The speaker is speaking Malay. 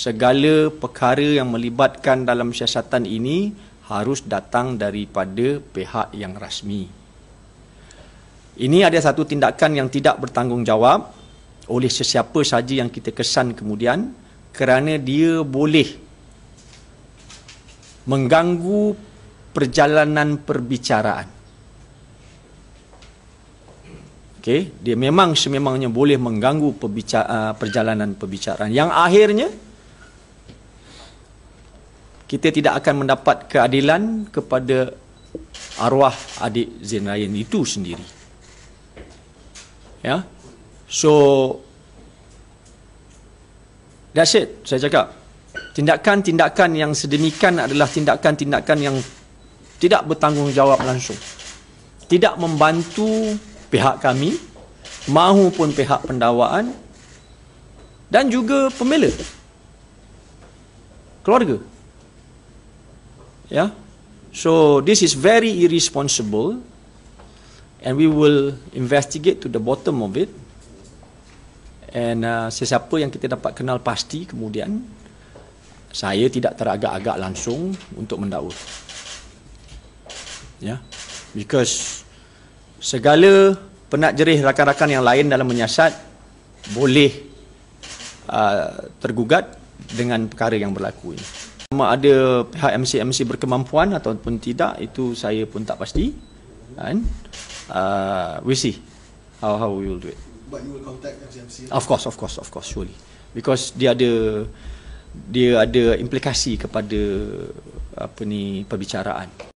segala perkara yang melibatkan dalam siasatan ini harus datang daripada pihak yang rasmi. Ini ada satu tindakan yang tidak bertanggungjawab oleh sesiapa saja yang kita kesan kemudian, kerana dia boleh mengganggu perjalanan perbicaraan. Okey, dia memang sememangnya boleh mengganggu perjalanan perbicaraan yang akhirnya kita tidak akan mendapat keadilan kepada arwah adik Zain Ryan itu sendiri. Ya. So that's it, saya cakap. Tindakan-tindakan yang sedemikian adalah tindakan-tindakan yang tidak bertanggungjawab langsung. Tidak membantu pihak kami mahupun pihak pendakwaan dan juga pembela keluarga. Ya. So this is very irresponsible and we will investigate to the bottom of it. And sesiapa yang kita dapat kenal pasti kemudian, saya tidak teragak-agak langsung untuk mendakwa. Ya. Because segala penat jerih rakan-rakan yang lain dalam menyiasat boleh tergugat dengan perkara yang berlaku ini. Sama ada pihak MC berkemampuan ataupun tidak, itu saya pun tak pasti. And we see how we will do it. But you will contact MC? Of course, surely. Because dia ada implikasi kepada perbicaraan.